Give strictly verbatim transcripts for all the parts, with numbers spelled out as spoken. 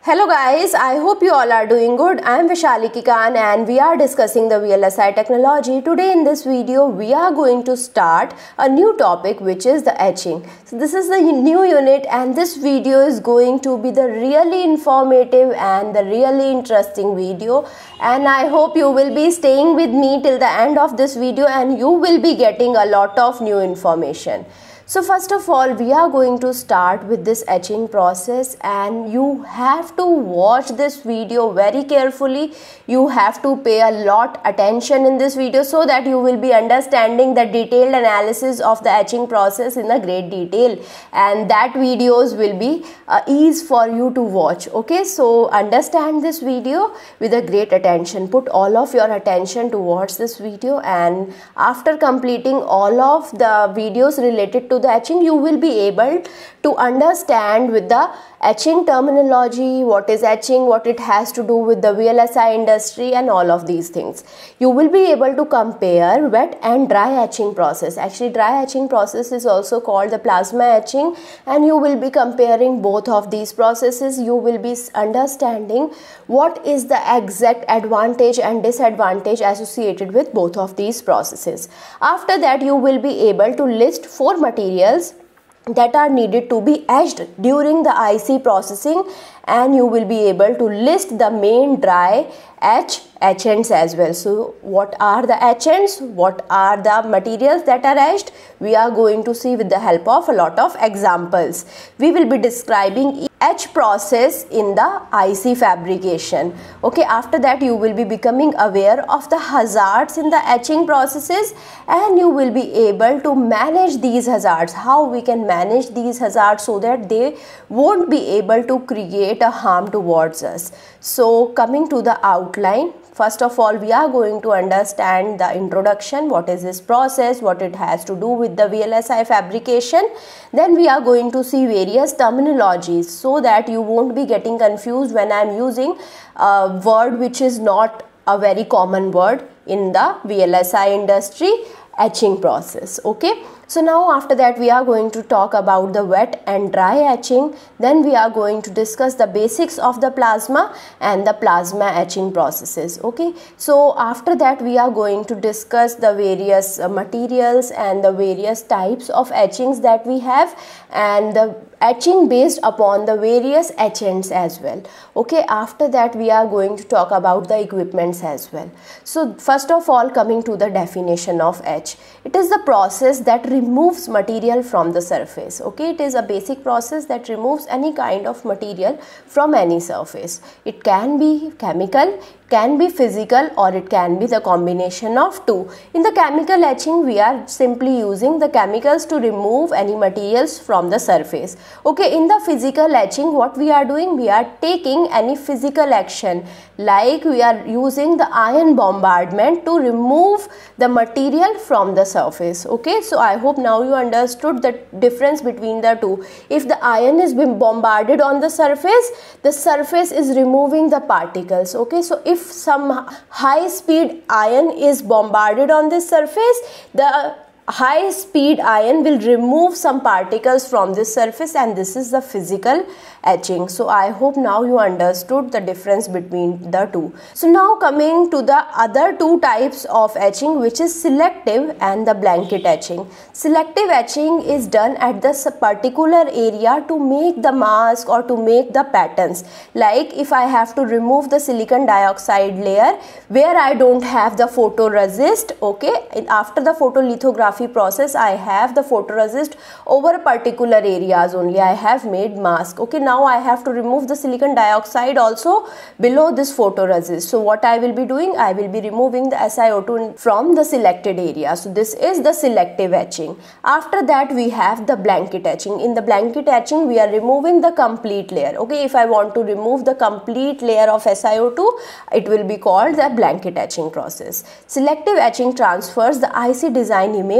Hello guys, I hope you all are doing good. I am Vishali Kikan and we are discussing the V L S I technology. Today in this video we are going to start a new topic, which is the etching. So this is the new unit and this video is going to be the really informative and the really interesting video, and I hope you will be staying with me till the end of this video and you will be getting a lot of new information. So first of all, we are going to start with this etching process, and you have to watch this video very carefully. You have to pay a lot attention in this video so that you will be understanding the detailed analysis of the etching process in a great detail, and that videos will be uh, ease for you to watch. Okay, so understand this video with a great attention. Put all of your attention to watch this video, and after completing all of the videos related to the etching, you will be able to understand with the etching terminology, what is etching, what it has to do with the V L S I industry and all of these things. You will be able to compare wet and dry etching process. Actually, dry etching process is also called the plasma etching, and you will be comparing both of these processes. You will be understanding what is the exact advantage and disadvantage associated with both of these processes. After that, you will be able to list four materials that are needed to be etched during the I C processing, and you will be able to list the main dry etch etchants as well. So what are the etchants, what are the materials that are etched, we are going to see with the help of a lot of examples. We will be describing etch process in the I C fabrication. Okay, after that you will be becoming aware of the hazards in the etching processes, and you will be able to manage these hazards, how we can manage these hazards so that they won't be able to create a harm towards us. So coming to the outline, first of all, we are going to understand the introduction, what is this process, what it has to do with the V L S I fabrication. Then we are going to see various terminologies so that you won't be getting confused when I am using a word which is not a very common word in the V L S I industry, etching process. Okay, so now after that we are going to talk about the wet and dry etching. Then we are going to discuss the basics of the plasma and the plasma etching processes. Okay, so after that we are going to discuss the various uh, materials and the various types of etchings that we have, and the etching based upon the various etchants as well. Okay, after that we are going to talk about the equipments as well. So first of all, coming to the definition of etch, it is the process that removes material from the surface. Okay, it is a basic process that removes any kind of material from any surface. It can be chemical, can be physical, or it can be the combination of two. In the chemical etching, we are simply using the chemicals to remove any materials from the surface. Okay, in the physical etching, what we are doing, we are taking any physical action, like we are using the ion bombardment to remove the material from the surface. Okay, so I hope now you understood the difference between the two. If the ion is being bombarded on the surface, the surface is removing the particles. Okay, so if If some high speed ion is bombarded on this surface, the high speed ion will remove some particles from this surface, and this is the physical etching. So I hope now you understood the difference between the two. So now coming to the other two types of etching, which is selective and the blanket etching. Selective etching is done at this particular area to make the mask or to make the patterns. Like if I have to remove the silicon dioxide layer where I don't have the photoresist, okay, and after the photolithography process I have the photoresist over particular areas only, I have made mask. Okay, now I have to remove the silicon dioxide also below this photoresist. So what I will be doing, I will be removing the S i O two from the selected area. So this is the selective etching. After that we have the blanket etching. In the blanket etching we are removing the complete layer. Okay, if I want to remove the complete layer of S i O two, it will be called the blanket etching process. Selective etching transfers the I C design image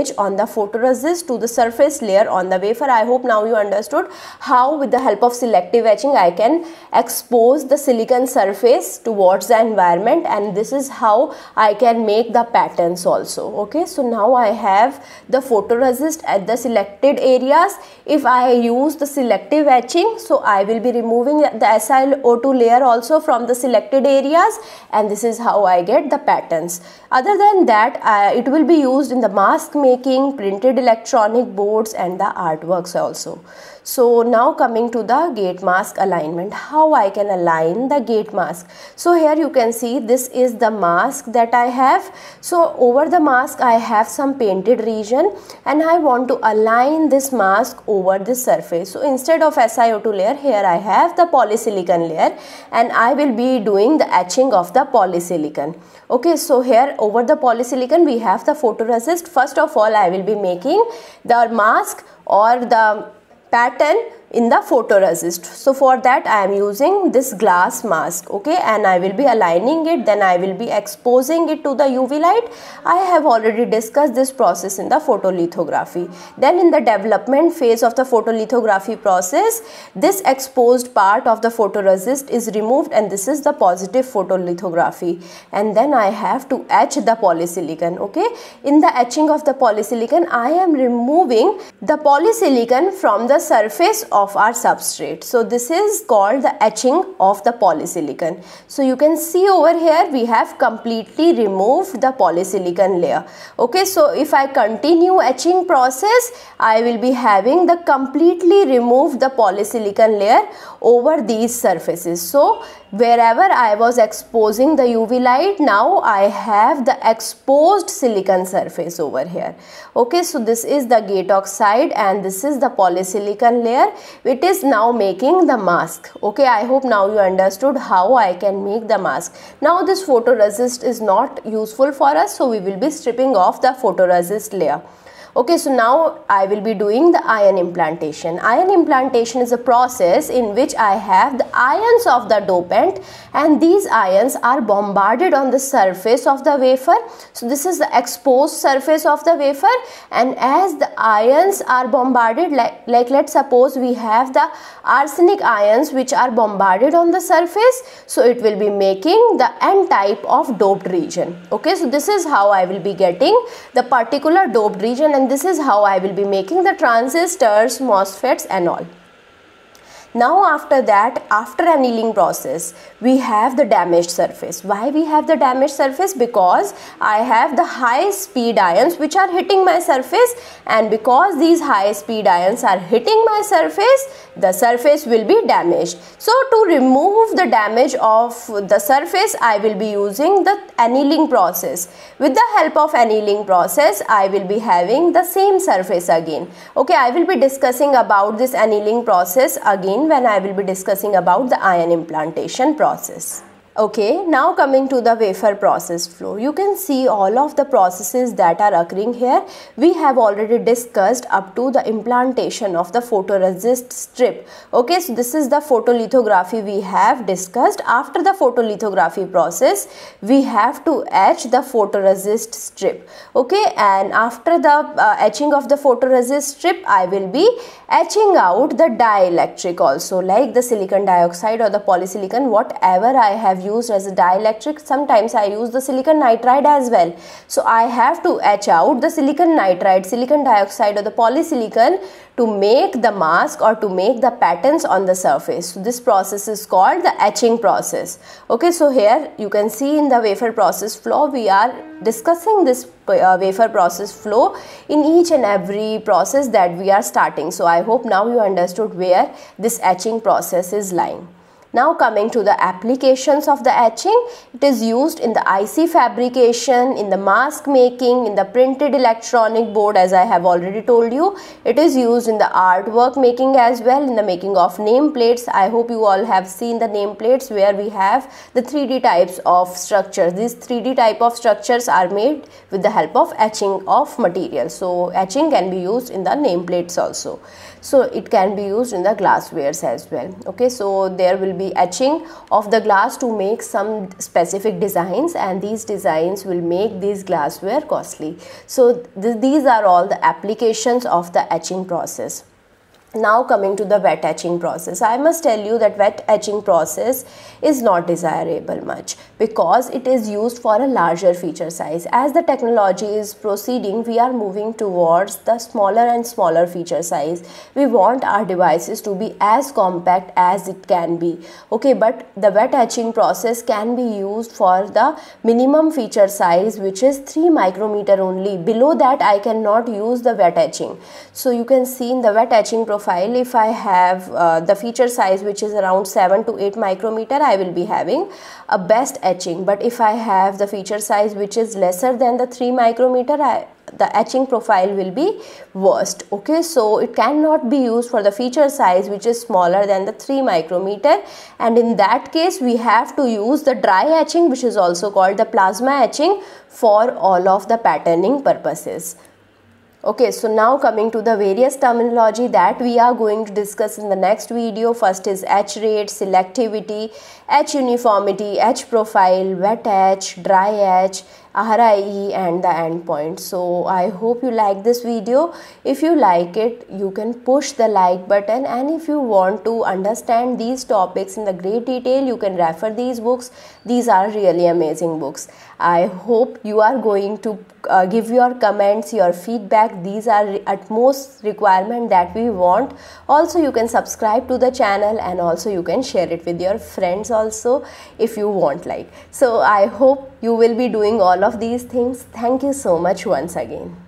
image on the photoresist to the surface layer on the wafer. I hope now you understood how with the help of selective etching I can expose the silicon surface towards the environment, and this is how I can make the patterns also. Okay, so now I have the photoresist at the selected areas. If I use the selective etching, so I will be removing the S i O two layer also from the selected areas, and this is how I get the patterns. Other than that, uh, it will be used in the mask making, printed electronic boards and the artworks also. So now coming to the gate mask alignment, how I can align the gate mask. So here you can see this is the mask that I have. So over the mask I have some painted region, and I want to align this mask over this surface. So instead of S i O two layer, here I have the polysilicon layer, and I will be doing the etching of the polysilicon. Okay, so here over the polysilicon we have the photoresist. First of all, I will be making the mask or the pattern in the photoresist. So for that I am using this glass mask, okay, and I will be aligning it, then I will be exposing it to the U V light. I have already discussed this process in the photolithography. Then in the development phase of the photolithography process, this exposed part of the photoresist is removed, and this is the positive photolithography, and then I have to etch the polysilicon. Okay, in the etching of the polysilicon I am removing the polysilicon from the surface of our substrate. So this is called the etching of the polysilicon. So you can see over here we have completely removed the polysilicon layer. Okay, so if I continue etching process, I will be having the completely removed the polysilicon layer over these surfaces. So wherever I was exposing the U V light, now I have the exposed silicon surface over here. Okay, so this is the gate oxide and this is the polysilicon layer. It is now making the mask. Okay, I hope now you understood how I can make the mask. Now this photoresist is not useful for us, so we will be stripping off the photoresist layer. Okay, so now I will be doing the ion implantation. Ion implantation is a process in which I have the ions of the dopant, and these ions are bombarded on the surface of the wafer. So this is the exposed surface of the wafer, and as the ions are bombarded, like, like let's suppose we have the arsenic ions which are bombarded on the surface, so it will be making the N type of doped region. Okay, so this is how I will be getting the particular doped region, and this is how I will be making the transistors, MOSFETs and all. Now after that, after annealing process, we have the damaged surface. Why we have the damaged surface? Because I have the high speed ions which are hitting my surface, and because these high speed ions are hitting my surface, the surface will be damaged. So to remove the damage of the surface, I will be using the annealing process. With the help of annealing process, I will be having the same surface again. Okay, I will be discussing about this annealing process again when I will be discussing about the ion implantation process. Okay, now coming to the wafer process flow. You can see all of the processes that are occurring here. We have already discussed up to the implantation of the photoresist strip. Okay, so this is the photolithography we have discussed. After the photolithography process, we have to etch the photoresist strip. Okay, and after the uh, etching of the photoresist strip, I will be etching out the dielectric also, like the silicon dioxide or the polysilicon, whatever I have used as a dielectric. Sometimes I use the silicon nitride as well. So I have to etch out the silicon nitride, silicon dioxide or the polysilicon to make the mask or to make the patterns on the surface. So this process is called the etching process. Okay, so here you can see in the wafer process flow, we are discussing this uh, wafer process flow in each and every process that we are starting. So I hope now you understood where this etching process is lying. Now coming to the applications of the etching, it is used in the I C fabrication, in the mask making, in the printed electronic board, as I have already told you. It is used in the artwork making as well, in the making of nameplates. I hope you all have seen the nameplates where we have the three D types of structures. These three D type of structures are made with the help of etching of material. So etching can be used in the nameplates also. So it can be used in the glasswares as well. Okay, so there will be the etching of the glass to make some specific designs, and these designs will make these glassware costly. So th these are all the applications of the etching process. Now coming to the wet etching process, I must tell you that wet etching process is not desirable much because it is used for a larger feature size. As the technology is proceeding, we are moving towards the smaller and smaller feature size. We want our devices to be as compact as it can be. Okay, but the wet etching process can be used for the minimum feature size, which is three micrometer only. Below that I cannot use the wet etching. So you can see in the wet etching profile, if I have uh, the feature size which is around seven to eight micrometer, I will be having a best etching. But if I have the feature size which is lesser than the three micrometer, I, the etching profile will be worst. Okay, so it cannot be used for the feature size which is smaller than the three micrometer, and in that case we have to use the dry etching, which is also called the plasma etching, for all of the patterning purposes. Okay, so now coming to the various terminology that we are going to discuss in the next video. First is etch rate, selectivity, etch uniformity, etch profile, wet etch, dry etch, R I E, and the endpoint. So I hope you like this video. If you like it, you can push the like button, and if you want to understand these topics in the great detail, you can refer these books. These are really amazing books. I hope you are going to uh, give your comments, your feedback. These are utmost requirement that we want. Also, you can subscribe to the channel, and also you can share it with your friends also if you want, like. So I hope you will be doing all of these things. Thank you so much once again.